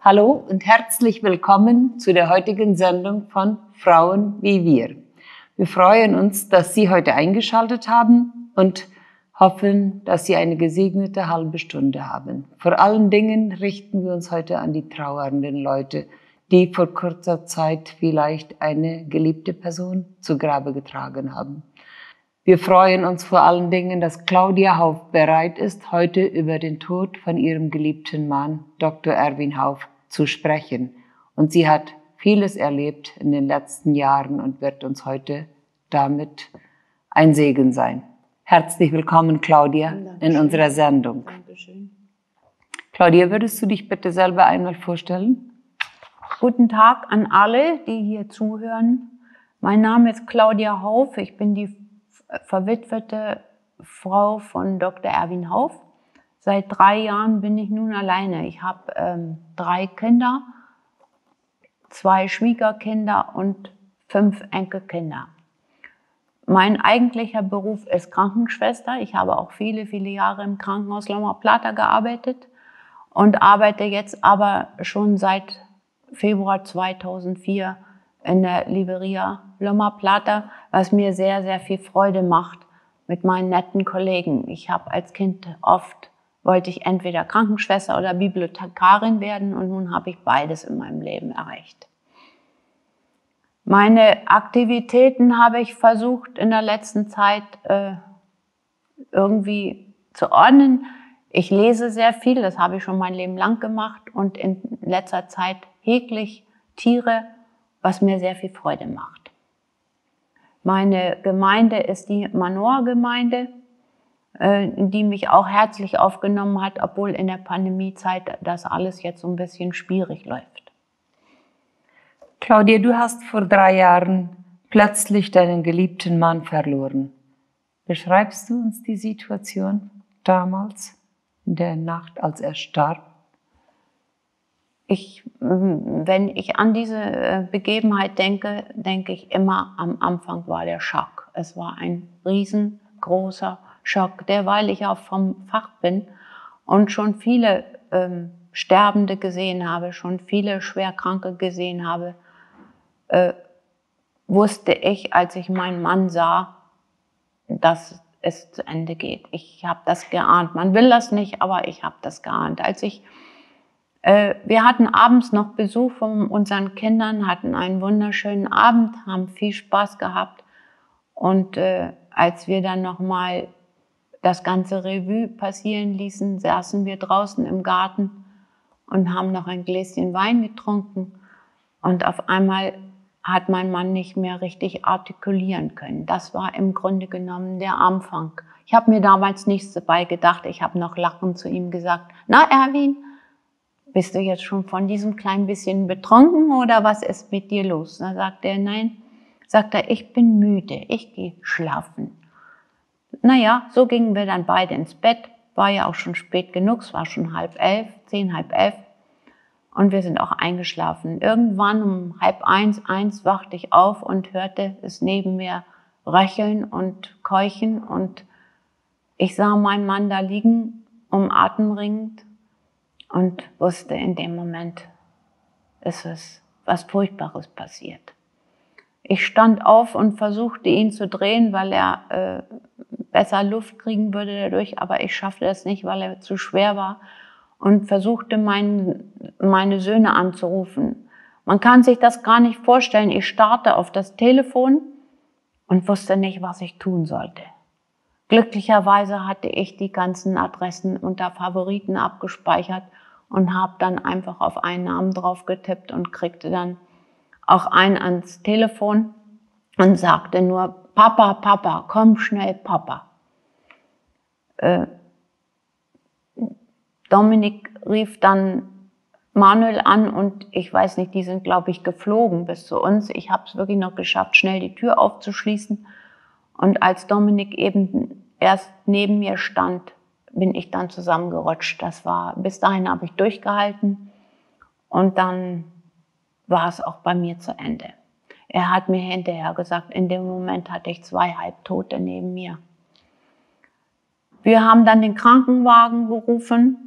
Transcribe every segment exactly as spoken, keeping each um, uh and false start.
Hallo und herzlich willkommen zu der heutigen Sendung von Frauen wie wir. Wir freuen uns, dass Sie heute eingeschaltet haben und hoffen, dass Sie eine gesegnete halbe Stunde haben. Vor allen Dingen richten wir uns heute an die trauernden Leute, die vor kurzer Zeit vielleicht eine geliebte Person zu Grabe getragen haben. Wir freuen uns vor allen Dingen, dass Claudia Hauff bereit ist, heute über den Tod von ihrem geliebten Mann, Doktor Erwin Hauff, zu sprechen. Und sie hat vieles erlebt in den letzten Jahren und wird uns heute damit ein Segen sein. Herzlich willkommen, Claudia, Dankeschön. In unserer Sendung. Dankeschön. Claudia, würdest du dich bitte selber einmal vorstellen? Guten Tag an alle, die hier zuhören. Mein Name ist Claudia Hauff. Ich bin die verwitwete Frau von Doktor Erwin Hauff. Seit drei Jahren bin ich nun alleine. Ich habe ähm, drei Kinder, zwei Schwiegerkinder und fünf Enkelkinder. Mein eigentlicher Beruf ist Krankenschwester. Ich habe auch viele, viele Jahre im Krankenhaus Loma Plata gearbeitet und arbeite jetzt aber schon seit Februar zweitausendvier in der Liberia Loma Plata, was mir sehr, sehr viel Freude macht mit meinen netten Kollegen. Ich habe als Kind oft, wollte ich entweder Krankenschwester oder Bibliothekarin werden und nun habe ich beides in meinem Leben erreicht. Meine Aktivitäten habe ich versucht in der letzten Zeit äh, irgendwie zu ordnen. Ich lese sehr viel, das habe ich schon mein Leben lang gemacht und in letzter Zeit hege ich Tiere, was mir sehr viel Freude macht. Meine Gemeinde ist die Manoa-Gemeinde, die mich auch herzlich aufgenommen hat, obwohl in der Pandemiezeit das alles jetzt so ein bisschen schwierig läuft. Claudia, du hast vor drei Jahren plötzlich deinen geliebten Mann verloren. Beschreibst du uns die Situation damals, in der Nacht, als er starb? Ich, wenn ich an diese Begebenheit denke, denke ich immer, am Anfang war der Schock. Es war ein riesengroßer Schock, derweil ich auch vom Fach bin und schon viele ähm, Sterbende gesehen habe, schon viele Schwerkranke gesehen habe, äh, wusste ich, als ich meinen Mann sah, dass es zu Ende geht. Ich habe das geahnt. Man will das nicht, aber ich habe das geahnt. Als ich Wir hatten abends noch Besuch von unseren Kindern, hatten einen wunderschönen Abend, haben viel Spaß gehabt. Und äh, als wir dann nochmal das ganze Revue passieren ließen, saßen wir draußen im Garten und haben noch ein Gläschen Wein getrunken. Und auf einmal hat mein Mann nicht mehr richtig artikulieren können. Das war im Grunde genommen der Anfang. Ich habe mir damals nichts dabei gedacht. Ich habe noch lachend zu ihm gesagt, na Erwin, bist du jetzt schon von diesem kleinen bisschen betrunken oder was ist mit dir los? Dann sagt er, nein, sagt er, ich bin müde, ich gehe schlafen. Naja, so gingen wir dann beide ins Bett, war ja auch schon spät genug, es war schon halb elf, zehn, halb elf und wir sind auch eingeschlafen. Irgendwann um halb eins, eins wachte ich auf und hörte es neben mir röcheln und keuchen und ich sah meinen Mann da liegen, um Atem ringend, und wusste in dem Moment, es ist was Furchtbares passiert. Ich stand auf und versuchte ihn zu drehen, weil er äh, besser Luft kriegen würde dadurch, aber ich schaffte das nicht, weil er zu schwer war und versuchte mein, meine Söhne anzurufen. Man kann sich das gar nicht vorstellen. Ich starrte auf das Telefon und wusste nicht, was ich tun sollte. Glücklicherweise hatte ich die ganzen Adressen unter Favoriten abgespeichert und habe dann einfach auf einen Namen drauf getippt und kriegte dann auch einen ans Telefon und sagte nur, Papa, Papa, komm schnell, Papa. Äh, Dominik rief dann Manuel an und ich weiß nicht, die sind, glaube ich, geflogen bis zu uns. Ich habe es wirklich noch geschafft, schnell die Tür aufzuschließen. Und als Dominik eben erst neben mir stand, bin ich dann zusammengerutscht. Das war, bis dahin habe ich durchgehalten und dann war es auch bei mir zu Ende. Er hat mir hinterher gesagt, in dem Moment hatte ich zwei Halbtote neben mir. Wir haben dann den Krankenwagen gerufen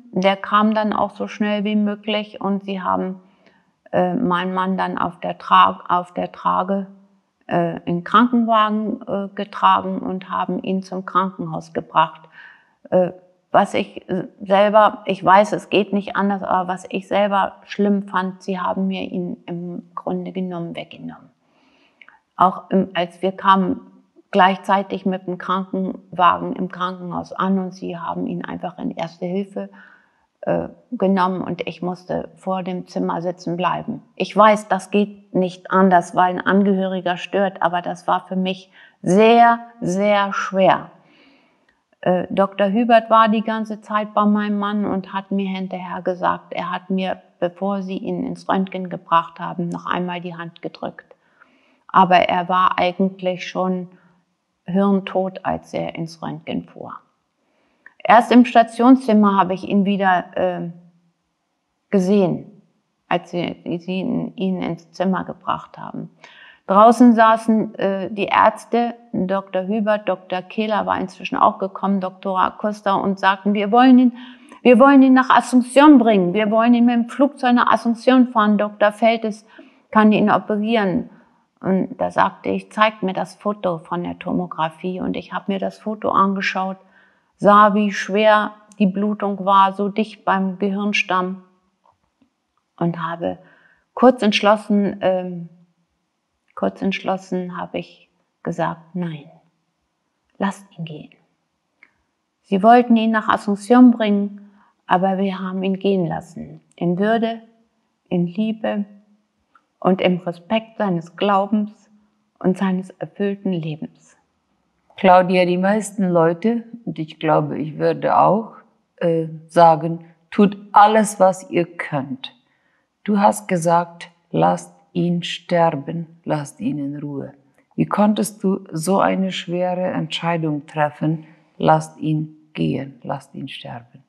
der kam dann auch so schnell wie möglich und sie haben äh, meinen Mann dann auf der, Tra auf der Trage äh, in den Krankenwagen äh, getragen und haben ihn zum Krankenhaus gebracht. Äh, was ich selber, ich weiß, es geht nicht anders, aber was ich selber schlimm fand, sie haben mir ihn im Grunde genommen weggenommen. Auch im, als wir kamen gleichzeitig mit dem Krankenwagen im Krankenhaus an und sie haben ihn einfach in Erste Hilfe äh, genommen und ich musste vor dem Zimmer sitzen bleiben. Ich weiß, das geht nicht anders, weil ein Angehöriger stört, aber das war für mich sehr, sehr schwer. Äh, Doktor Hubert war die ganze Zeit bei meinem Mann und hat mir hinterher gesagt, er hat mir, bevor sie ihn ins Röntgen gebracht haben, noch einmal die Hand gedrückt. Aber er war eigentlich schon hirntot, als er ins Röntgen fuhr. Erst im Stationszimmer habe ich ihn wieder äh, gesehen, als sie, sie ihn, ihn ins Zimmer gebracht haben. Draußen saßen äh, die Ärzte, Doktor Hubert, Doktor Kehler war inzwischen auch gekommen, Doktor Acosta, und sagten, wir wollen ihn, wir wollen ihn nach Asunción bringen, wir wollen ihn mit dem Flugzeug nach Asunción fahren, Doktor Feltes kann ihn operieren. Und da sagte ich, zeigt mir das Foto von der Tomographie. Und ich habe mir das Foto angeschaut, sah, wie schwer die Blutung war, so dicht beim Gehirnstamm. Und habe kurz entschlossen, ähm, kurz entschlossen habe ich gesagt, nein, lasst ihn gehen. Sie wollten ihn nach Asunción bringen, aber wir haben ihn gehen lassen. In Würde, in Liebe und im Respekt seines Glaubens und seines erfüllten Lebens. Claudia, die meisten Leute, und ich glaube, ich würde auch äh, sagen, tut alles, was ihr könnt. Du hast gesagt, lasst ihn sterben, lasst ihn in Ruhe. Wie konntest du so eine schwere Entscheidung treffen, lasst ihn gehen, lasst ihn sterben?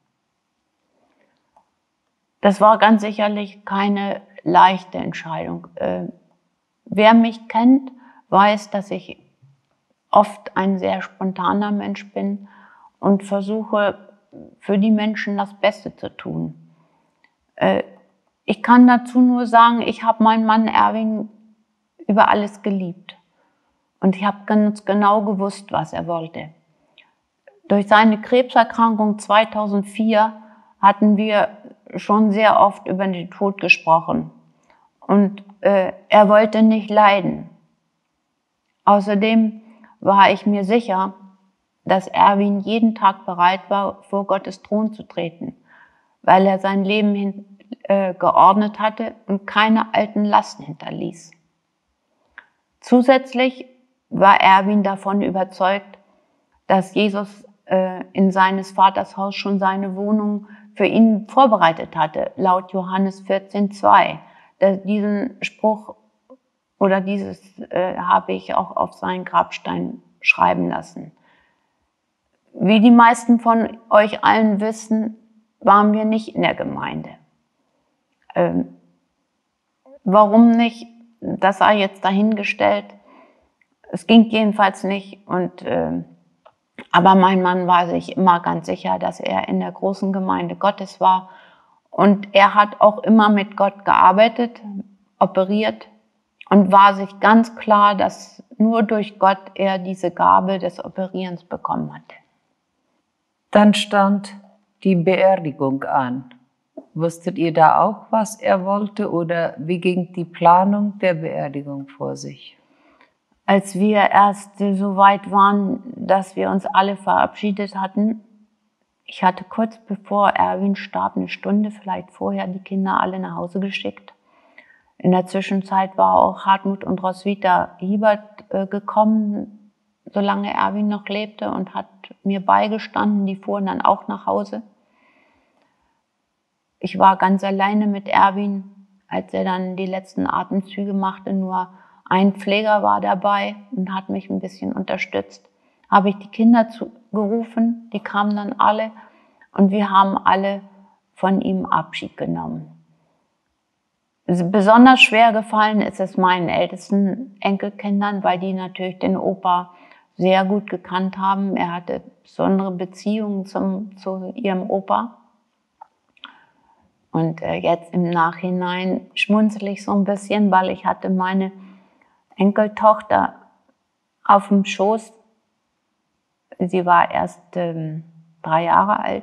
Das war ganz sicherlich keine leichte Entscheidung. Äh, wer mich kennt, weiß, dass ich oft ein sehr spontaner Mensch bin und versuche, für die Menschen das Beste zu tun. Äh, ich kann dazu nur sagen, ich habe meinen Mann Erwin über alles geliebt. Und ich habe ganz genau gewusst, was er wollte. Durch seine Krebserkrankung zweitausendvier hatten wir schon sehr oft über den Tod gesprochen. Und äh, er wollte nicht leiden. Außerdem war ich mir sicher, dass Erwin jeden Tag bereit war, vor Gottes Thron zu treten, weil er sein Leben hin, äh, geordnet hatte und keine alten Lasten hinterließ. Zusätzlich war Erwin davon überzeugt, dass Jesus äh, in seines Vaters Haus schon seine Wohnung für ihn vorbereitet hatte, laut Johannes vierzehn zwei. Diesen Spruch oder dieses äh, habe ich auch auf seinen Grabstein schreiben lassen. Wie die meisten von euch allen wissen, waren wir nicht in der Gemeinde. Ähm, warum nicht, das sei jetzt dahingestellt. Es ging jedenfalls nicht. Und, äh, aber mein Mann war sich immer ganz sicher, dass er in der großen Gemeinde Gottes war. Und er hat auch immer mit Gott gearbeitet, operiert und war sich ganz klar, dass nur durch Gott er diese Gabe des Operierens bekommen hatte. Dann stand die Beerdigung an. Wusstet ihr da auch, was er wollte, oder wie ging die Planung der Beerdigung vor sich? Als wir erst so weit waren, dass wir uns alle verabschiedet hatten, ich hatte kurz bevor Erwin starb, eine Stunde vielleicht vorher, die Kinder alle nach Hause geschickt. In der Zwischenzeit war auch Hartmut und Roswitha Hiebert äh, gekommen, solange Erwin noch lebte, und hat mir beigestanden. Die fuhren dann auch nach Hause. Ich war ganz alleine mit Erwin, als er dann die letzten Atemzüge machte. Nur ein Pfleger war dabei und hat mich ein bisschen unterstützt. Habe ich die Kinder zu, gerufen, die kamen dann alle und wir haben alle von ihm Abschied genommen. Besonders schwer gefallen ist es meinen ältesten Enkelkindern, weil die natürlich den Opa sehr gut gekannt haben. Er hatte besondere Beziehungen zum, zu ihrem Opa. Und äh, jetzt im Nachhinein schmunzel ich so ein bisschen, weil ich hatte meine Enkeltochter auf dem Schoß. Sie war erst ähm, drei Jahre alt.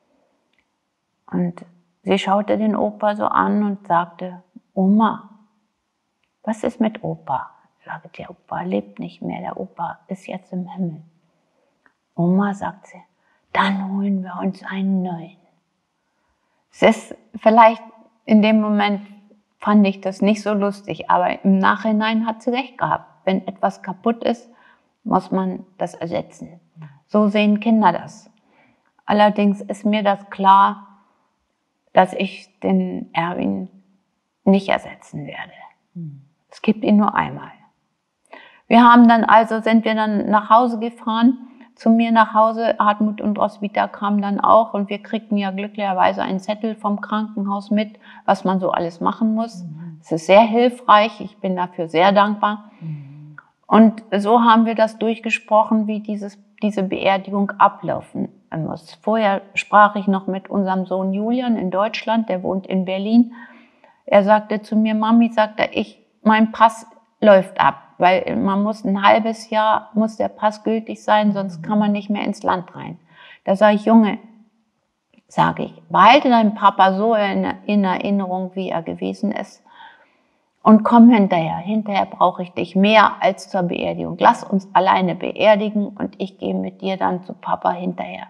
Und sie schaute den Opa so an und sagte, Oma, was ist mit Opa? Ich sagte, der Opa lebt nicht mehr, der Opa ist jetzt im Himmel. Oma, sagt sie, dann holen wir uns einen neuen. Es ist vielleicht in dem Moment fand ich das nicht so lustig, aber im Nachhinein hat sie recht gehabt. Wenn etwas kaputt ist, muss man das ersetzen. So sehen Kinder das. Allerdings ist mir das klar, dass ich den Erwin nicht ersetzen werde. Es gibt ihn nur einmal. Wir haben dann also, sind wir dann nach Hause gefahren, zu mir nach Hause, Hartmut und Roswitha kamen dann auch und wir kriegten ja glücklicherweise einen Zettel vom Krankenhaus mit, was man so alles machen muss. Mhm. Es ist sehr hilfreich, ich bin dafür sehr dankbar. Mhm. Und so haben wir das durchgesprochen, wie dieses, diese Beerdigung ablaufen muss. Vorher sprach ich noch mit unserem Sohn Julian in Deutschland, der wohnt in Berlin. Er sagte zu mir, Mami, sagt er, ich, mein Pass läuft ab. Weil man muss ein halbes Jahr, muss der Pass gültig sein, sonst kann man nicht mehr ins Land rein. Da sage ich, Junge, sage ich, behalte deinen Papa so in, in Erinnerung, wie er gewesen ist und komm hinterher. Hinterher brauche ich dich mehr als zur Beerdigung. Lass uns alleine beerdigen und ich gehe mit dir dann zu Papa hinterher.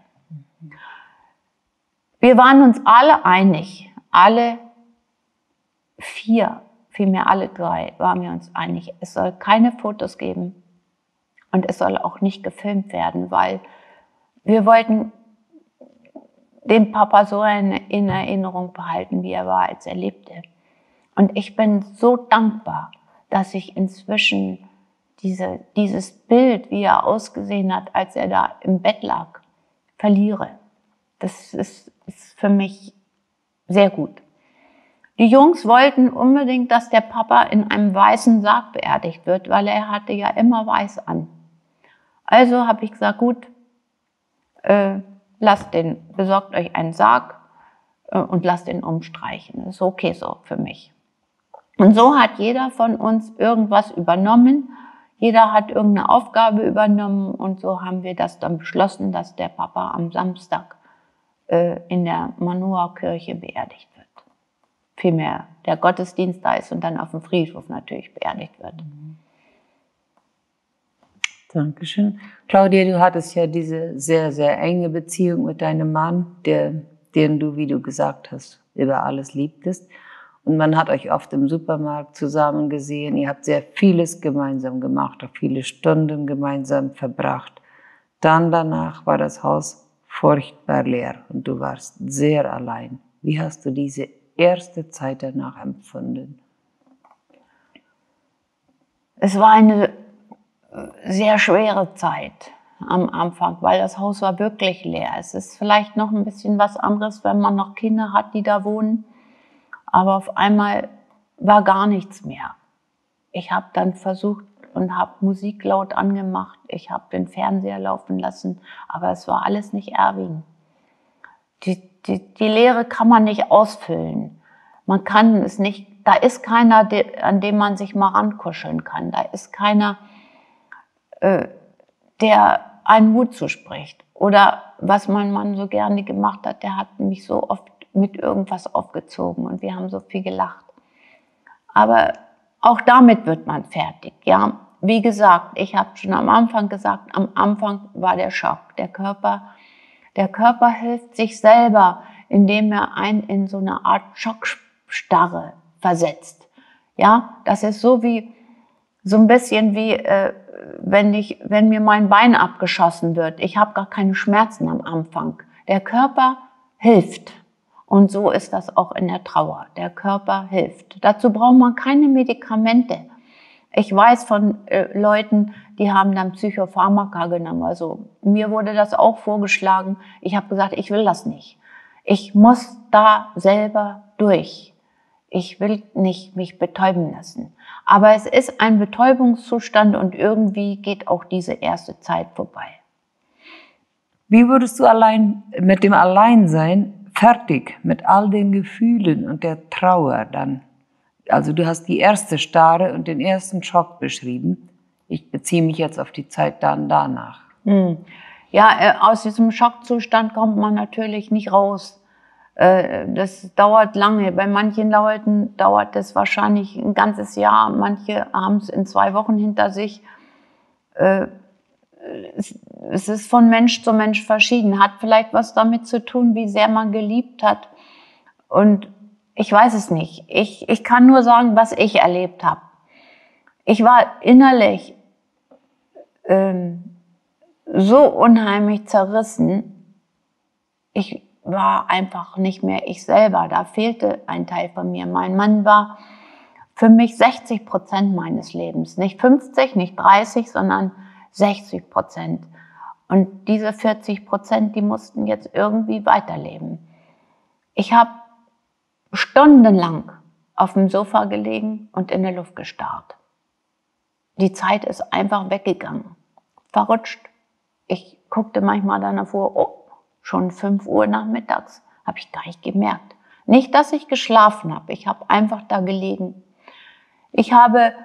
Wir waren uns alle einig, alle vier, vielmehr alle drei, waren wir uns einig, es soll keine Fotos geben und es soll auch nicht gefilmt werden, weil wir wollten den Papa so in Erinnerung behalten, wie er war, als er lebte. Und ich bin so dankbar, dass ich inzwischen diese, dieses Bild, wie er ausgesehen hat, als er da im Bett lag, verliere. Das ist, ist für mich sehr gut. Die Jungs wollten unbedingt, dass der Papa in einem weißen Sarg beerdigt wird, weil er hatte ja immer weiß an. Also habe ich gesagt, gut, äh, lasst den, besorgt euch einen Sarg äh, und lasst den umstreichen. Das ist okay so für mich. Und so hat jeder von uns irgendwas übernommen. Jeder hat irgendeine Aufgabe übernommen und so haben wir das dann beschlossen, dass der Papa am Samstag äh, in der Manoa-Kirche beerdigt wird. Vielmehr der Gottesdienst da ist und dann auf dem Friedhof natürlich beerdigt wird. Dankeschön. Claudia, du hattest ja diese sehr, sehr enge Beziehung mit deinem Mann, der, den du, wie du gesagt hast, über alles liebtest. Und man hat euch oft im Supermarkt zusammen gesehen. Ihr habt sehr vieles gemeinsam gemacht, auch viele Stunden gemeinsam verbracht. Dann danach war das Haus furchtbar leer und du warst sehr allein. Wie hast du diese erste Zeit danach empfunden? Es war eine sehr schwere Zeit am Anfang, weil das Haus war wirklich leer. Es ist vielleicht noch ein bisschen was anderes, wenn man noch Kinder hat, die da wohnen. Aber auf einmal war gar nichts mehr. Ich habe dann versucht und habe Musik laut angemacht. Ich habe den Fernseher laufen lassen, aber es war alles nicht Erwin. Die, die, die Leere kann man nicht ausfüllen. Man kann es nicht, da ist keiner, an dem man sich mal rankuscheln kann. Da ist keiner, äh, der einen Mut zuspricht. Oder was mein Mann so gerne gemacht hat, der hat mich so oft mit irgendwas aufgezogen und wir haben so viel gelacht. Aber auch damit wird man fertig. Ja, wie gesagt, ich habe schon am Anfang gesagt, am Anfang war der Schock. Der Körper, der Körper hilft sich selber, indem er einen in so eine Art Schockstarre versetzt. Ja, das ist so wie, so ein bisschen wie, äh, wenn ich, wenn mir mein Bein abgeschossen wird. Ich habe gar keine Schmerzen am Anfang. Der Körper hilft. Und so ist das auch in der Trauer. Der Körper hilft. Dazu braucht man keine Medikamente. Ich weiß von äh, Leuten, die haben dann Psychopharmaka genommen. Also mir wurde das auch vorgeschlagen. Ich habe gesagt, ich will das nicht. Ich muss da selber durch. Ich will nicht mich betäuben lassen. Aber es ist ein Betäubungszustand und irgendwie geht auch diese erste Zeit vorbei. Wie würdest du allein mit dem Alleinsein fertig mit all den Gefühlen und der Trauer dann, also du hast die erste Starre und den ersten Schock beschrieben. Ich beziehe mich jetzt auf die Zeit dann danach. Hm. Ja, äh, aus diesem Schockzustand kommt man natürlich nicht raus. Äh, das dauert lange. Bei manchen Leuten dauert es wahrscheinlich ein ganzes Jahr. Manche haben es in zwei Wochen hinter sich. Äh, es, es ist von Mensch zu Mensch verschieden. Hat vielleicht was damit zu tun, wie sehr man geliebt hat. Und ich weiß es nicht. Ich, ich kann nur sagen, was ich erlebt habe. Ich war innerlich ähm, so unheimlich zerrissen. Ich war einfach nicht mehr ich selber. Da fehlte ein Teil von mir. Mein Mann war für mich sechzig Prozent meines Lebens. Nicht fünfzig, nicht dreißig, sondern sechzig Prozent. Und diese vierzig Prozent, die mussten jetzt irgendwie weiterleben. Ich habe stundenlang auf dem Sofa gelegen und in der Luft gestarrt. Die Zeit ist einfach weggegangen, verrutscht. Ich guckte manchmal dann auf Uhr, oh, schon fünf Uhr nachmittags, habe ich gar nicht gemerkt. Nicht, dass ich geschlafen habe, ich habe einfach da gelegen. Ich habe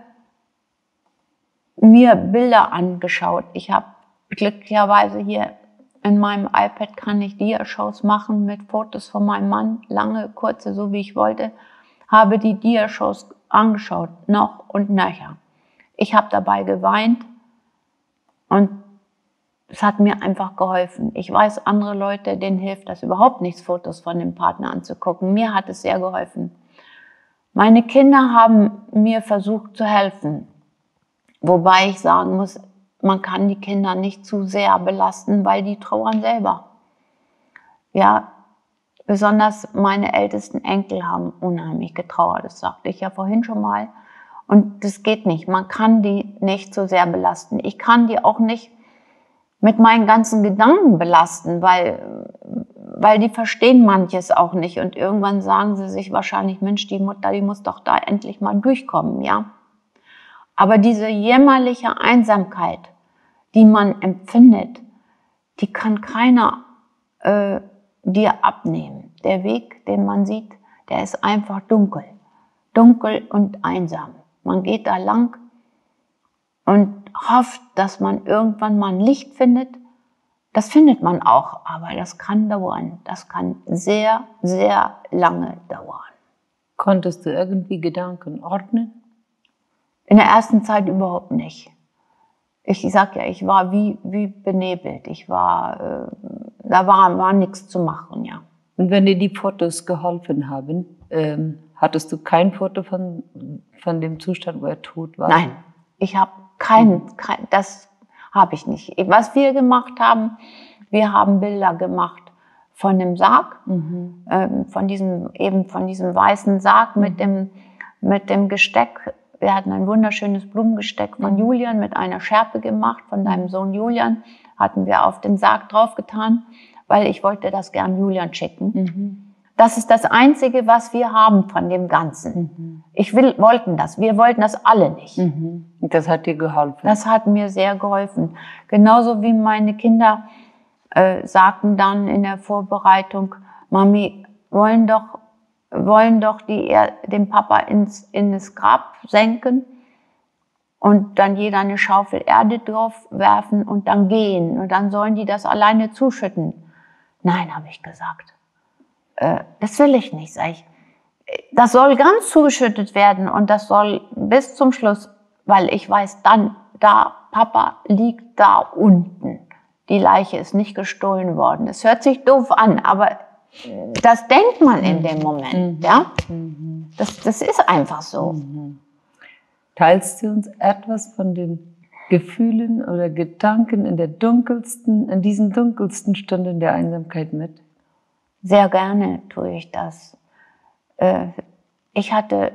mir Bilder angeschaut. Ich habe glücklicherweise hier in meinem iPad kann ich Diashows machen mit Fotos von meinem Mann, lange, kurze, so wie ich wollte. Habe die Diashows angeschaut, noch und nöcher. Ich habe dabei geweint und es hat mir einfach geholfen. Ich weiß, andere Leute, denen hilft das überhaupt nichts, Fotos von dem Partner anzugucken. Mir hat es sehr geholfen. Meine Kinder haben mir versucht zu helfen. Wobei ich sagen muss, man kann die Kinder nicht zu sehr belasten, weil die trauern selber. Ja, besonders meine ältesten Enkel haben unheimlich getrauert. Das sagte ich ja vorhin schon mal. Und das geht nicht. Man kann die nicht so sehr belasten. Ich kann die auch nicht mit meinen ganzen Gedanken belasten, weil, weil die verstehen manches auch nicht. Und irgendwann sagen sie sich wahrscheinlich, Mensch, die Mutter, die muss doch da endlich mal durchkommen, ja. Aber diese jämmerliche Einsamkeit, die man empfindet, die kann keiner äh, dir abnehmen. Der Weg, den man sieht, der ist einfach dunkel. Dunkel und einsam. Man geht da lang und hofft, dass man irgendwann mal ein Licht findet. Das findet man auch, aber das kann dauern. Das kann sehr, sehr lange dauern. Konntest du irgendwie Gedanken ordnen? In der ersten Zeit überhaupt nicht. Ich sag ja, ich war wie, wie benebelt. Ich war, äh, da war, war nichts zu machen, ja. Und wenn dir die Fotos geholfen haben, ähm, hattest du kein Foto von, von dem Zustand, wo er tot war? Nein, ich habe kein, kein, das habe ich nicht. Was wir gemacht haben, wir haben Bilder gemacht von dem Sarg, mhm. ähm, von diesem, eben von diesem weißen Sarg mhm. mit dem, mit dem Gesteck. Wir hatten ein wunderschönes Blumengesteck von mhm. Julian mit einer Schärpe gemacht, von deinem Sohn Julian, hatten wir auf den Sarg draufgetan, weil ich wollte das gern Julian schicken. Mhm. Das ist das Einzige, was wir haben von dem Ganzen. Mhm. Ich will, wollten das, wir wollten das alle nicht. Mhm. Das hat dir geholfen? Das hat mir sehr geholfen. Genauso wie meine Kinder äh, sagten dann in der Vorbereitung, Mami, wollen doch, wollen doch die, den Papa ins, in das Grab senken und dann jeder eine Schaufel Erde drauf werfen und dann gehen. Und dann sollen die das alleine zuschütten. Nein, habe ich gesagt. Äh, das will ich nicht, sag ich. Das soll ganz zugeschüttet werden und das soll bis zum Schluss, weil ich weiß dann, da Papa liegt da unten. Die Leiche ist nicht gestohlen worden. Es hört sich doof an, aber das denkt man in dem Moment, mhm. ja. Mhm. Das, das ist einfach so. Mhm. Teilst du uns etwas von den Gefühlen oder Gedanken in der dunkelsten, in diesen dunkelsten Stunden der Einsamkeit mit? Sehr gerne tue ich das. Ich hatte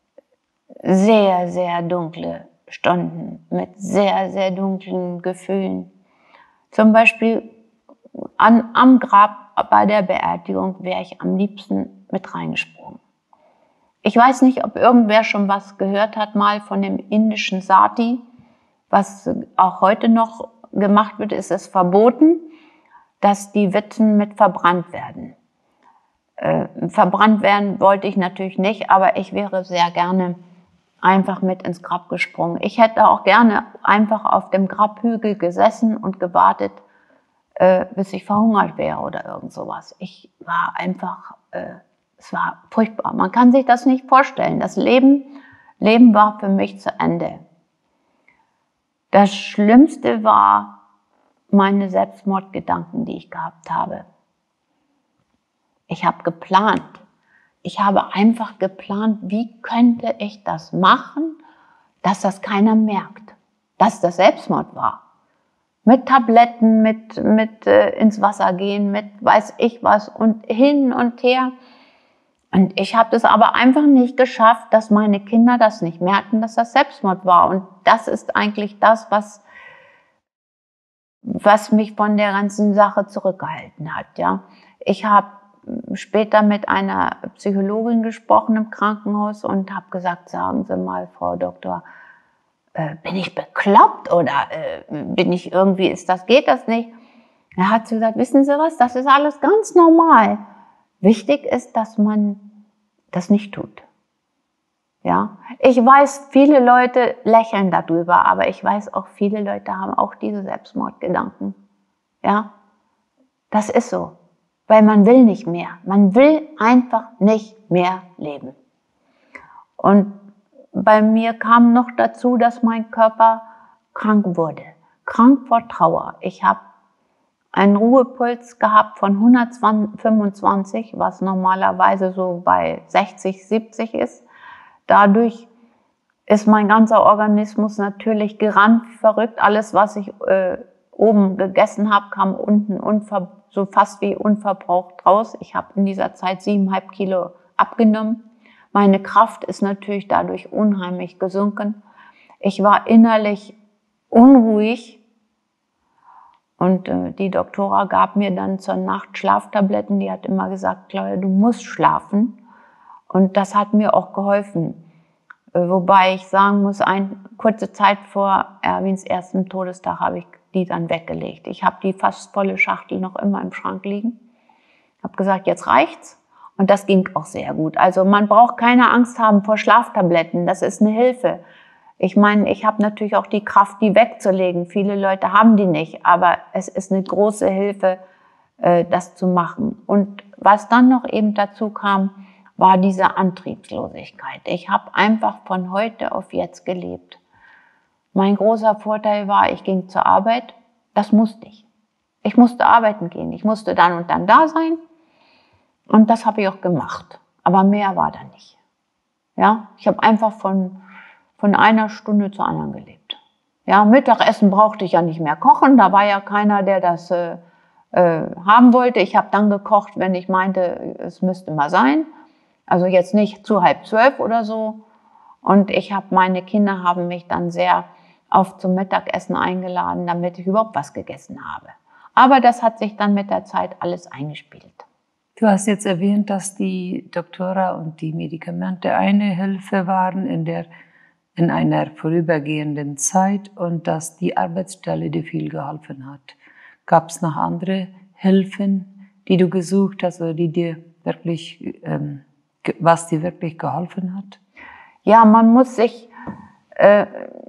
sehr, sehr dunkle Stunden mit sehr, sehr dunklen Gefühlen. Zum Beispiel an, am Grab bei der Beerdigung wäre ich am liebsten mit reingesprungen. Ich weiß nicht, ob irgendwer schon was gehört hat mal von dem indischen Sati, was auch heute noch gemacht wird, ist es verboten, dass die Witwen mit verbrannt werden. äh, verbrannt werden wollte ich natürlich nicht, aber ich wäre sehr gerne einfach mit ins Grab gesprungen. Ich hätte auch gerne einfach auf dem Grabhügel gesessen und gewartet, äh, bis ich verhungert wäre oder irgend sowas. Ich war einfach, äh, es war furchtbar. Man kann sich das nicht vorstellen. Das Leben, Leben war für mich zu Ende. Das Schlimmste war meine Selbstmordgedanken, die ich gehabt habe. Ich habe geplant. Ich habe einfach geplant, wie könnte ich das machen, dass das keiner merkt, dass das Selbstmord war. Mit Tabletten, mit, mit äh, ins Wasser gehen, mit weiß ich was und hin und her. Und ich habe das aber einfach nicht geschafft, dass meine Kinder das nicht merken, dass das Selbstmord war. Und das ist eigentlich das, was, was mich von der ganzen Sache zurückgehalten hat. Ja, ich habe später mit einer Psychologin gesprochen im Krankenhaus und habe gesagt, sagen Sie mal, Frau Doktor, äh, bin ich bekloppt oder äh, bin ich irgendwie, ist das, geht das nicht? Da hat sie gesagt, wissen Sie was, das ist alles ganz normal. Wichtig ist, dass man das nicht tut. Ja, ich weiß, viele Leute lächeln darüber, aber ich weiß auch, viele Leute haben auch diese Selbstmordgedanken. Ja, das ist so. Weil man will nicht mehr. Man will einfach nicht mehr leben. Und bei mir kam noch dazu, dass mein Körper krank wurde. Krank vor Trauer. Ich habe einen Ruhepuls gehabt von hundertfünfundzwanzig, was normalerweise so bei sechzig, siebzig ist. Dadurch ist mein ganzer Organismus natürlich gerannt, verrückt. Alles, was ich äh, oben gegessen habe, kam unten unver so fast wie unverbraucht raus. Ich habe in dieser Zeit siebeneinhalb Kilo abgenommen. Meine Kraft ist natürlich dadurch unheimlich gesunken. Ich war innerlich unruhig und äh, die Doktora gab mir dann zur Nacht Schlaftabletten. Die hat immer gesagt, Claudia, du musst schlafen. Und das hat mir auch geholfen. Äh, wobei ich sagen muss, eine kurze Zeit vor Erwins ersten Todestag habe ich die dann weggelegt. Ich habe die fast volle Schachtel noch immer im Schrank liegen. Habe gesagt, jetzt reicht's. Und das ging auch sehr gut. Also man braucht keine Angst haben vor Schlaftabletten. Das ist eine Hilfe. Ich meine, ich habe natürlich auch die Kraft, die wegzulegen. Viele Leute haben die nicht. Aber es ist eine große Hilfe, das zu machen. Und was dann noch eben dazu kam, war diese Antriebslosigkeit. Ich habe einfach von heute auf jetzt gelebt. Mein großer Vorteil war, ich ging zur Arbeit, das musste ich. Ich musste arbeiten gehen, ich musste dann und dann da sein und das habe ich auch gemacht. Aber mehr war da nicht. Ja, ich habe einfach von, von einer Stunde zur anderen gelebt. Ja, Mittagessen brauchte ich ja nicht mehr kochen, da war ja keiner, der das äh, äh, haben wollte. Ich habe dann gekocht, wenn ich meinte, es müsste mal sein. Also jetzt nicht zu halb zwölf oder so. Und ich habe, meine Kinder haben mich dann sehr auf zum Mittagessen eingeladen, damit ich überhaupt was gegessen habe. Aber das hat sich dann mit der Zeit alles eingespielt. Du hast jetzt erwähnt, dass die Doktora und die Medikamente eine Hilfe waren in, der, in einer vorübergehenden Zeit und dass die Arbeitsstelle dir viel geholfen hat. Gab es noch andere Hilfen, die du gesucht hast oder die dir wirklich, ähm, was dir wirklich geholfen hat? Ja, man muss sich, äh,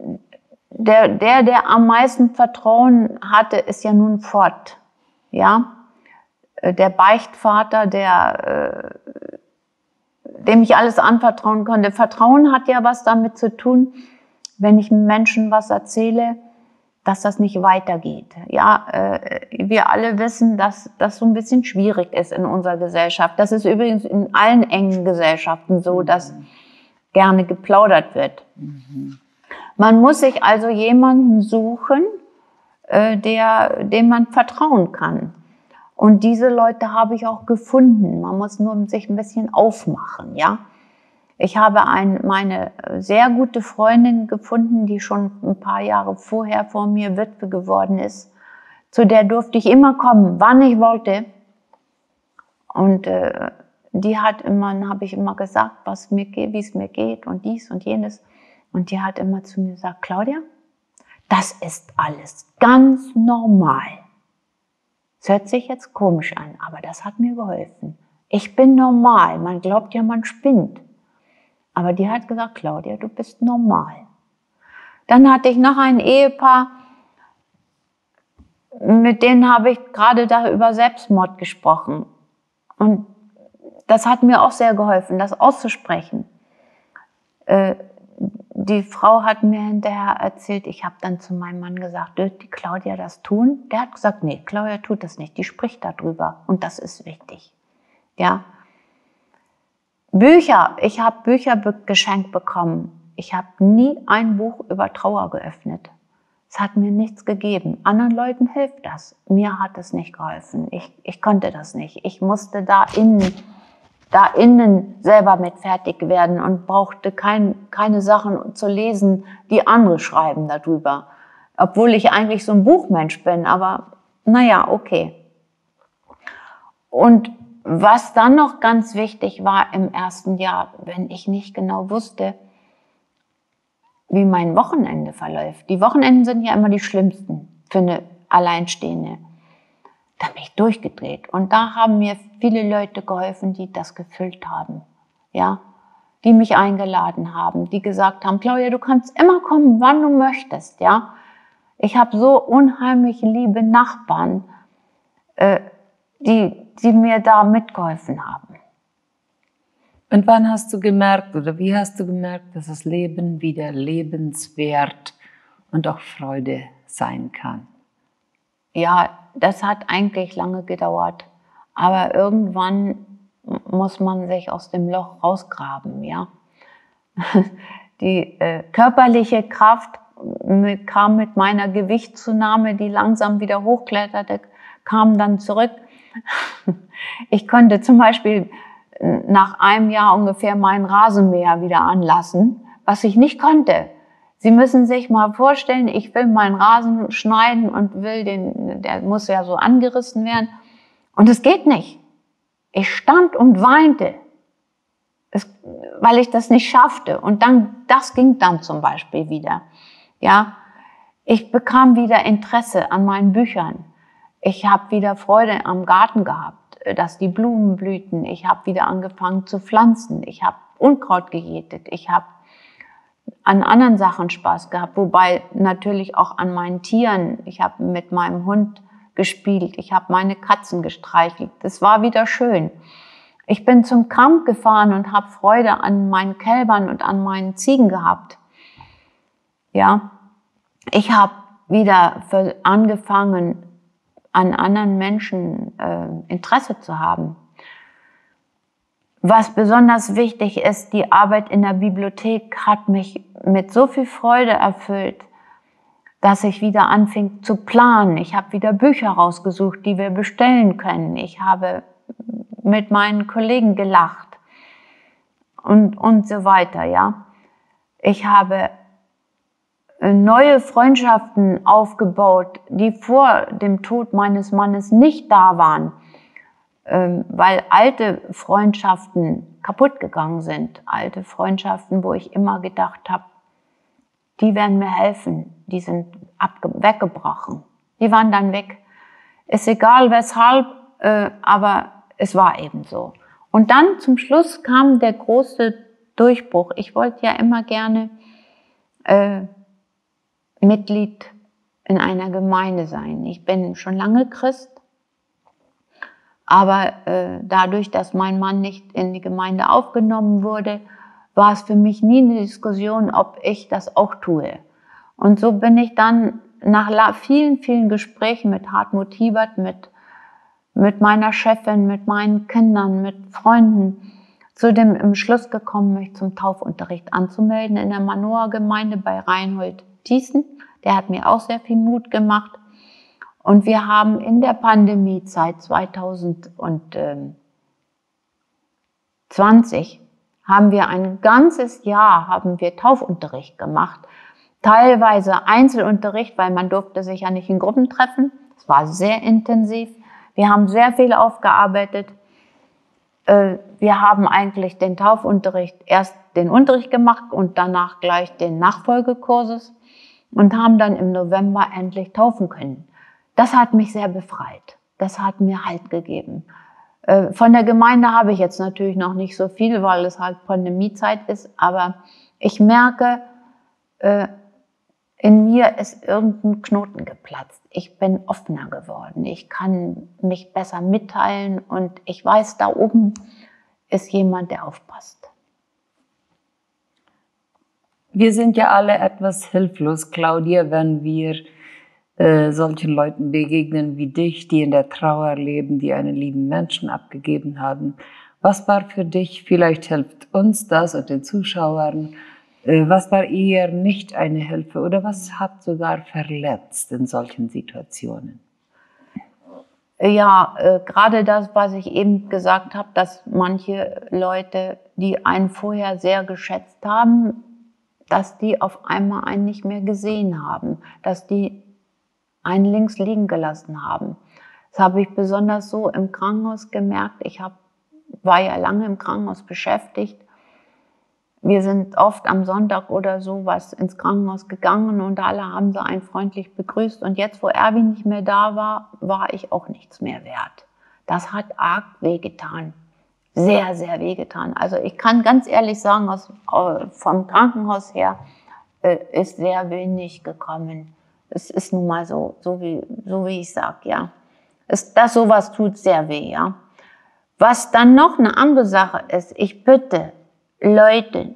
der, der, der am meisten Vertrauen hatte, ist ja nun fort, ja. Der Beichtvater, der, äh, dem ich alles anvertrauen konnte. Vertrauen hat ja was damit zu tun, wenn ich Menschen was erzähle, dass das nicht weitergeht. Ja, äh, wir alle wissen, dass das so ein bisschen schwierig ist in unserer Gesellschaft. Das ist übrigens in allen engen Gesellschaften so, dass gerne geplaudert wird. Mhm. Man muss sich also jemanden suchen, äh, der, dem man vertrauen kann. Und diese Leute habe ich auch gefunden. Man muss nur sich ein bisschen aufmachen, ja. Ich habe ein, meine sehr gute Freundin gefunden, die schon ein paar Jahre vorher vor mir Witwe geworden ist. Zu der durfte ich immer kommen, wann ich wollte. Und äh, die hat immer, dann habe ich immer gesagt, was mir geht, wie es mir geht und dies und jenes. Und die hat immer zu mir gesagt, Claudia, das ist alles ganz normal. Es hört sich jetzt komisch an, aber das hat mir geholfen. ich bin normal. Man glaubt ja, man spinnt. Aber die hat gesagt, Claudia, du bist normal. Dann hatte ich noch ein Ehepaar, mit denen habe ich gerade da über Selbstmord gesprochen. Und das hat mir auch sehr geholfen, das auszusprechen. Äh, die Frau hat mir hinterher erzählt, ich habe dann zu meinem Mann gesagt, wird die Claudia das tun? Der hat gesagt, nee, Claudia tut das nicht, die spricht darüber und das ist wichtig. Ja. Bücher, ich habe Bücher be- geschenkt bekommen. Ich habe nie ein Buch über Trauer geöffnet. Es hat mir nichts gegeben. Anderen Leuten hilft das. Mir hat es nicht geholfen. Ich, ich konnte das nicht. Ich musste da innen, da innen selber mit fertig werden und brauchte kein, keine Sachen zu lesen, die andere schreiben darüber. Obwohl ich eigentlich so ein Buchmensch bin, aber naja, okay. Und was dann noch ganz wichtig war im ersten Jahr, wenn ich nicht genau wusste, wie mein Wochenende verläuft. Die Wochenenden sind ja immer die schlimmsten für eine Alleinstehende. Da bin ich durchgedreht. Und da haben mir viele Leute geholfen, die das gefüllt haben. Ja, die mich eingeladen haben, die gesagt haben, Claudia, du kannst immer kommen, wann du möchtest. Ja, ich habe so unheimlich liebe Nachbarn, äh, die, die mir da mitgeholfen haben. Und wann hast du gemerkt oder wie hast du gemerkt, dass das Leben wieder lebenswert und auch Freude sein kann? Ja, das hat eigentlich lange gedauert. Aber irgendwann muss man sich aus dem Loch rausgraben, ja. Die äh, körperliche Kraft mit, kam mit meiner Gewichtszunahme, die langsam wieder hochkletterte, kam dann zurück. Ich konnte zum Beispiel nach einem Jahr ungefähr meinen Rasenmäher wieder anlassen, was ich nicht konnte. Sie müssen sich mal vorstellen, ich will meinen Rasen schneiden und will den, der muss ja so angerissen werden. Und es geht nicht. Ich stand und weinte, es, weil ich das nicht schaffte. Und dann, das ging dann zum Beispiel wieder. Ja, ich bekam wieder Interesse an meinen Büchern. Ich habe wieder Freude am Garten gehabt, dass die Blumen blühten. Ich habe wieder angefangen zu pflanzen. Ich habe Unkraut gejätet. Ich habe an anderen Sachen Spaß gehabt, wobei natürlich auch an meinen Tieren. Ich habe mit meinem Hund gespielt. Ich habe meine Katzen gestreichelt. Das war wieder schön. Ich bin zum Camp gefahren und habe Freude an meinen Kälbern und an meinen Ziegen gehabt. Ja, ich habe wieder angefangen, an anderen Menschen äh, Interesse zu haben. Was besonders wichtig ist, die Arbeit in der Bibliothek hat mich mit so viel Freude erfüllt, dass ich wieder anfing zu planen. Ich habe wieder Bücher rausgesucht, die wir bestellen können. Ich habe mit meinen Kollegen gelacht und, und so weiter, ja. Ich habe neue Freundschaften aufgebaut, die vor dem Tod meines Mannes nicht da waren, weil alte Freundschaften kaputt gegangen sind. Alte Freundschaften, wo ich immer gedacht habe, die werden mir helfen, die sind weggebrochen. Die waren dann weg. Ist egal weshalb, aber es war eben so. Und dann zum Schluss kam der große Durchbruch. Ich wollte ja immer gerne äh, Mitglied in einer Gemeinde sein. Ich bin schon lange Christ, aber äh, dadurch, dass mein Mann nicht in die Gemeinde aufgenommen wurde, war es für mich nie eine Diskussion, ob ich das auch tue. Und so bin ich dann nach vielen, vielen Gesprächen mit Hartmut Hiebert, mit, mit meiner Chefin, mit meinen Kindern, mit Freunden, zu dem im Schluss gekommen, mich zum Taufunterricht anzumelden in der Manoa-Gemeinde bei Reinhold Thiessen. Der hat mir auch sehr viel Mut gemacht. Und wir haben in der Pandemiezeit zweitausendzwanzig haben wir ein ganzes Jahr haben wir Taufunterricht gemacht. Teilweise Einzelunterricht, weil man durfte sich ja nicht in Gruppen treffen. Es war sehr intensiv. Wir haben sehr viel aufgearbeitet. Wir haben eigentlich den Taufunterricht, erst den Unterricht gemacht und danach gleich den Nachfolgekurses und haben dann im November endlich taufen können. Das hat mich sehr befreit. Das hat mir Halt gegeben. Äh, von der Gemeinde habe ich jetzt natürlich noch nicht so viel, weil es halt Pandemiezeit ist, aber ich merke, äh, in mir ist irgendein Knoten geplatzt. Ich bin offener geworden. Ich kann mich besser mitteilen und ich weiß, da oben ist jemand, der aufpasst. Wir sind ja alle etwas hilflos, Claudia, wenn wir äh, solchen Leuten begegnen wie dich, die in der Trauer leben, die einen lieben Menschen abgegeben haben. Was war für dich, vielleicht hilft uns das und den Zuschauern, was war eher nicht eine Hilfe oder was hat sogar verletzt in solchen Situationen? Ja, äh, gerade das, was ich eben gesagt habe, dass manche Leute, die einen vorher sehr geschätzt haben, dass die auf einmal einen nicht mehr gesehen haben, dass die einen links liegen gelassen haben. Das habe ich besonders so im Krankenhaus gemerkt. Ich hab, war ja lange im Krankenhaus beschäftigt. Wir sind oft am Sonntag oder so was ins Krankenhaus gegangen und alle haben sie einen freundlich begrüßt. Und jetzt, wo Erwin nicht mehr da war, war ich auch nichts mehr wert. Das hat arg wehgetan. Sehr, sehr wehgetan. Also ich kann ganz ehrlich sagen, aus, vom Krankenhaus her äh, ist sehr wenig gekommen. Es ist nun mal so, so wie, so wie ich sage, ja. Es, das sowas tut sehr weh, ja. Was dann noch eine andere Sache ist, ich bitte Leute,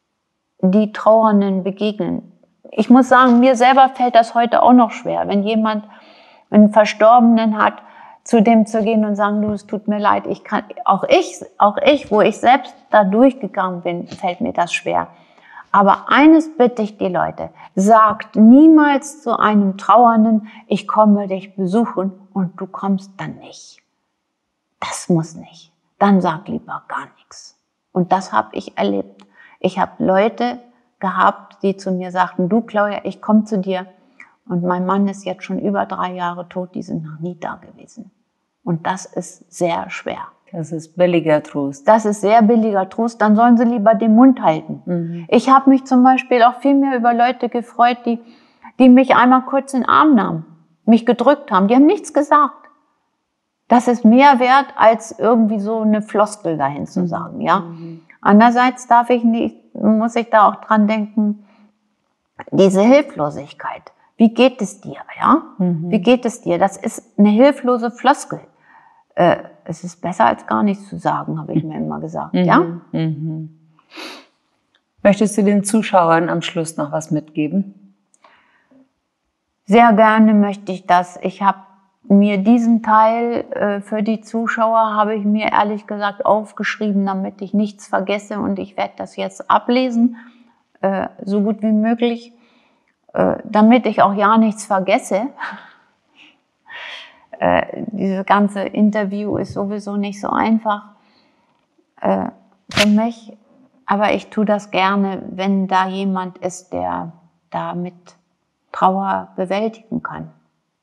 die Trauernden begegnen. Ich muss sagen, mir selber fällt das heute auch noch schwer, wenn jemand einen Verstorbenen hat, zu dem zu gehen und sagen, du, es tut mir leid, ich kann, auch ich, auch ich, wo ich selbst da durchgegangen bin, fällt mir das schwer. Aber eines bitte ich die Leute, sagt niemals zu einem Trauernden, ich komme dich besuchen und du kommst dann nicht. Das muss nicht. Dann sag lieber gar nichts. Und das habe ich erlebt. Ich habe Leute gehabt, die zu mir sagten, du Claudia, ich komme zu dir. Und mein Mann ist jetzt schon über drei Jahre tot, die sind noch nie da gewesen. Und das ist sehr schwer. Das ist billiger Trost. Das ist sehr billiger Trost, dann sollen sie lieber den Mund halten. Mhm. Ich habe mich zum Beispiel auch viel mehr über Leute gefreut, die, die mich einmal kurz in den Arm nahmen, mich gedrückt haben. Die haben nichts gesagt. Das ist mehr wert, als irgendwie so eine Floskel dahin zu sagen, ja. Mhm. Andererseits darf ich nicht, muss ich da auch dran denken, diese Hilflosigkeit. Wie geht es dir, ja? Mhm. Wie geht es dir? Das ist eine hilflose Floskel. Äh, es ist besser als gar nichts zu sagen, habe ich mir immer gesagt, mhm. ja? Mhm. Möchtest du den Zuschauern am Schluss noch was mitgeben? Sehr gerne möchte ich das. Ich habe mir diesen Teil äh, für die Zuschauer habe ich mir ehrlich gesagt aufgeschrieben, damit ich nichts vergesse und ich werde das jetzt ablesen, äh, so gut wie möglich, äh, damit ich auch ja nichts vergesse. äh, dieses ganze Interview ist sowieso nicht so einfach äh, für mich, aber ich tue das gerne, wenn da jemand ist, der da mit Trauer bewältigen kann.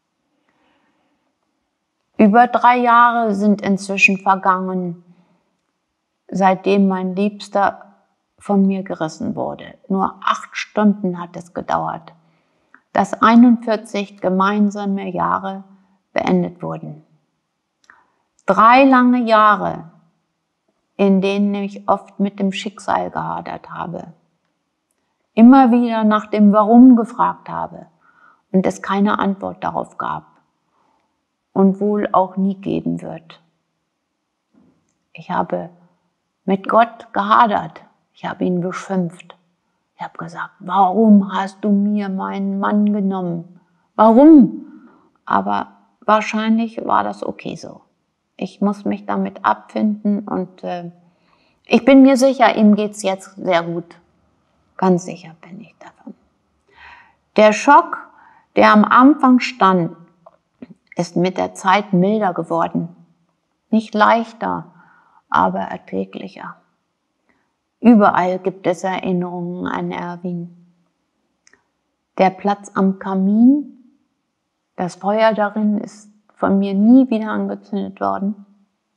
Über drei Jahre sind inzwischen vergangen, seitdem mein Liebster von mir gerissen wurde. Nur acht Stunden hat es gedauert, dass einundvierzig gemeinsame Jahre beendet wurden. Drei lange Jahre, in denen ich oft mit dem Schicksal gehadert habe. Immer wieder nach dem Warum gefragt habe und es keine Antwort darauf gab. Und wohl auch nie geben wird. Ich habe mit Gott gehadert. Ich habe ihn beschimpft. Ich habe gesagt, warum hast du mir meinen Mann genommen? Warum? Aber wahrscheinlich war das okay so. Ich muss mich damit abfinden und äh, ich bin mir sicher, ihm geht's jetzt sehr gut. Ganz sicher bin ich davon. Der Schock, der am Anfang stand, ist mit der Zeit milder geworden. Nicht leichter, aber erträglicher. Überall gibt es Erinnerungen an Erwin. Der Platz am Kamin, das Feuer darin ist von mir nie wieder angezündet worden.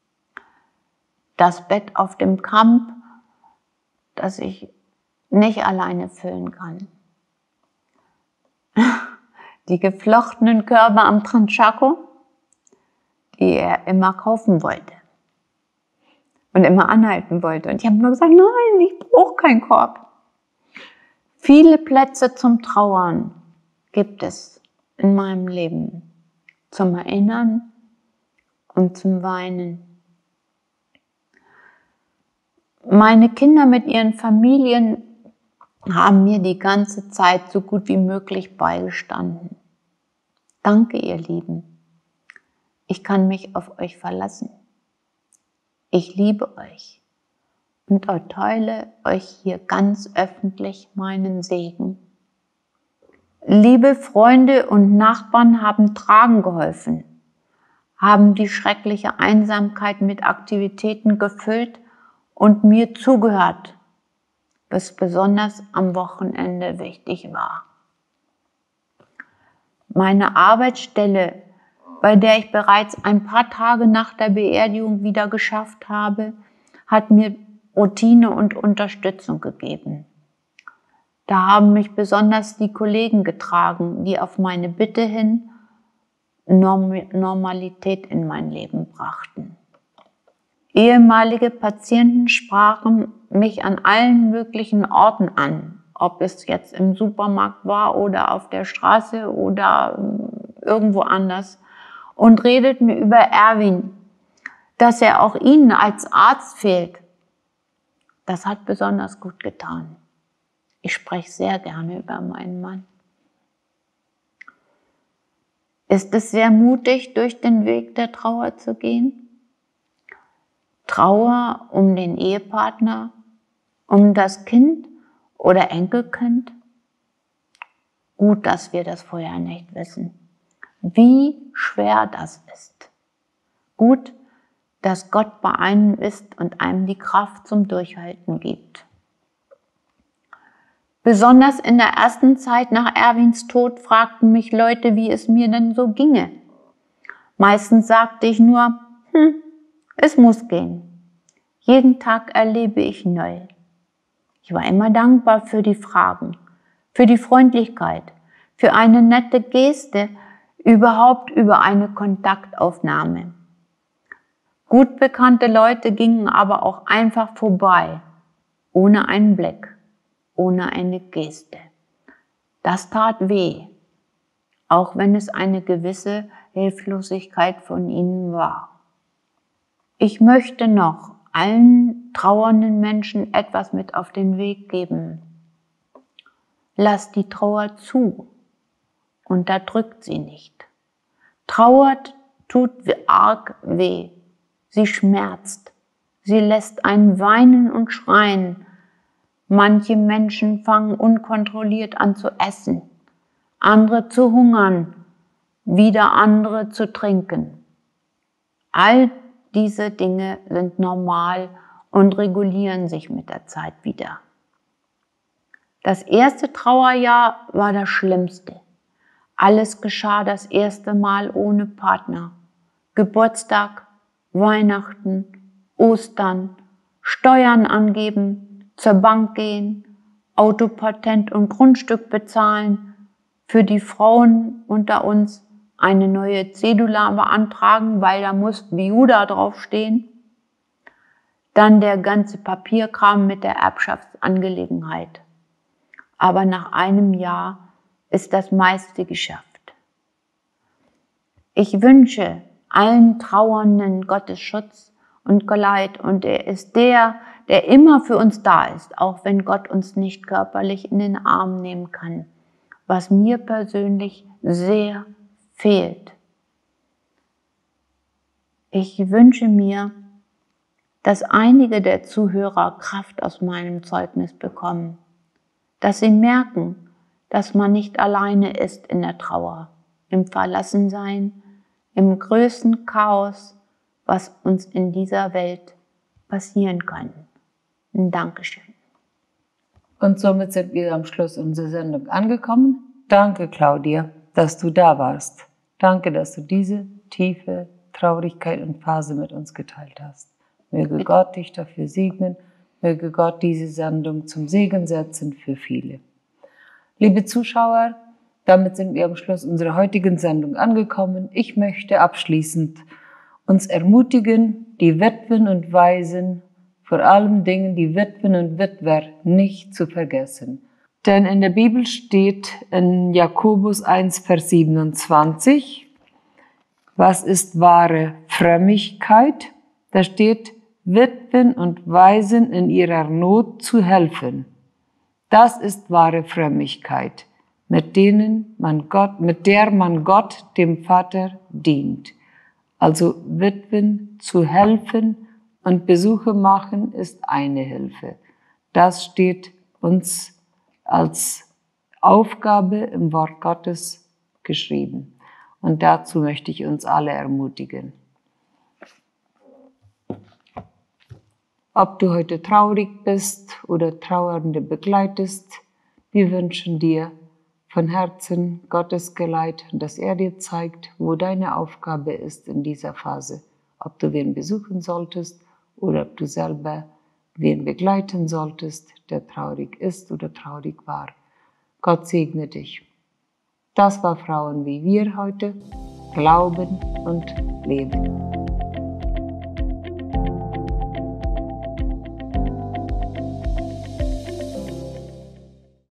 Das Bett auf dem Kamp, das ich nicht alleine füllen kann. Die geflochtenen Körbe am Tranchaco, die er immer kaufen wollte. und immer anhalten wollte. Und ich habe nur gesagt, nein, ich brauche keinen Korb. Viele Plätze zum Trauern gibt es in meinem Leben. Zum Erinnern und zum Weinen. Meine Kinder mit ihren Familien haben mir die ganze Zeit so gut wie möglich beigestanden. Danke, ihr Lieben. Ich kann mich auf euch verlassen. Ich liebe euch und erteile euch hier ganz öffentlich meinen Segen. Liebe Freunde und Nachbarn haben tragen geholfen, haben die schreckliche Einsamkeit mit Aktivitäten gefüllt und mir zugehört, was besonders am Wochenende wichtig war. Meine Arbeitsstelle, bei der ich bereits ein paar Tage nach der Beerdigung wieder geschafft habe, hat mir Routine und Unterstützung gegeben. Da haben mich besonders die Kollegen getragen, die auf meine Bitte hin Normalität in mein Leben brachten. Ehemalige Patienten sprachen mich an allen möglichen Orten an, ob es jetzt im Supermarkt war oder auf der Straße oder irgendwo anders, und redeten über Erwin, dass er auch ihnen als Arzt fehlt. Das hat besonders gut getan. Ich spreche sehr gerne über meinen Mann. Ist es sehr mutig, durch den Weg der Trauer zu gehen? Trauer um den Ehepartner, um das Kind oder Enkelkind? Gut, dass wir das vorher nicht wissen. Wie schwer das ist. Gut, dass Gott bei einem ist und einem die Kraft zum Durchhalten gibt. Besonders in der ersten Zeit nach Erwins Tod fragten mich Leute, wie es mir denn so ginge. Meistens sagte ich nur, hm, es muss gehen. Jeden Tag erlebe ich neu. Ich war immer dankbar für die Fragen, für die Freundlichkeit, für eine nette Geste, überhaupt über eine Kontaktaufnahme. Gut bekannte Leute gingen aber auch einfach vorbei, ohne einen Blick, ohne eine Geste. Das tat weh, auch wenn es eine gewisse Hilflosigkeit von ihnen war. Ich möchte noch allen trauernden Menschen etwas mit auf den Weg geben. Lasst die Trauer zu, unterdrückt sie nicht. Trauert tut arg weh, sie schmerzt, sie lässt einen weinen und schreien. Manche Menschen fangen unkontrolliert an zu essen, andere zu hungern, wieder andere zu trinken. All diese Dinge sind normal und regulieren sich mit der Zeit wieder. Das erste Trauerjahr war das Schlimmste. Alles geschah das erste Mal ohne Partner. Geburtstag, Weihnachten, Ostern, Steuern angeben, zur Bank gehen, Autopatent und Grundstück bezahlen, für die Frauen unter uns eine neue Cedula beantragen, weil da muss Viuda draufstehen. Dann der ganze Papierkram mit der Erbschaftsangelegenheit. Aber nach einem Jahr ist das meiste geschafft. Ich wünsche allen Trauernden Gottes Schutz und Geleit, und er ist der, der immer für uns da ist, auch wenn Gott uns nicht körperlich in den Arm nehmen kann, was mir persönlich sehr fehlt. Ich wünsche mir, dass einige der Zuhörer Kraft aus meinem Zeugnis bekommen, dass sie merken, dass man nicht alleine ist in der Trauer, im Verlassensein, im größten Chaos, was uns in dieser Welt passieren kann. Ein Dankeschön. Und somit sind wir am Schluss unserer Sendung angekommen. Danke, Claudia, dass du da warst. Danke, dass du diese tiefe Traurigkeit und Phase mit uns geteilt hast. Möge Bitte. Gott dich dafür segnen. Möge Gott diese Sendung zum Segen setzen für viele. Liebe Zuschauer, damit sind wir am Schluss unserer heutigen Sendung angekommen. Ich möchte abschließend uns ermutigen, die Witwen und Waisen, vor allem Dingen die Witwen und Witwer nicht zu vergessen. Denn in der Bibel steht in Jakobus eins, Vers siebenundzwanzig, was ist wahre Frömmigkeit? Da steht, Witwen und Waisen in ihrer Not zu helfen. Das ist wahre Frömmigkeit, mit denen man Gott, mit der man Gott, dem Vater, dient. Also Witwen zu helfen und Besuche machen ist eine Hilfe. Das steht uns als Aufgabe im Wort Gottes geschrieben. Und dazu möchte ich uns alle ermutigen. Ob du heute traurig bist oder Trauernde begleitest, wir wünschen dir von Herzen Gottes Geleit, dass er dir zeigt, wo deine Aufgabe ist in dieser Phase. Ob du wen besuchen solltest oder ob du selber wen begleiten solltest, der traurig ist oder traurig war. Gott segne dich. Das war Frauen wie wir heute. Glauben und Leben.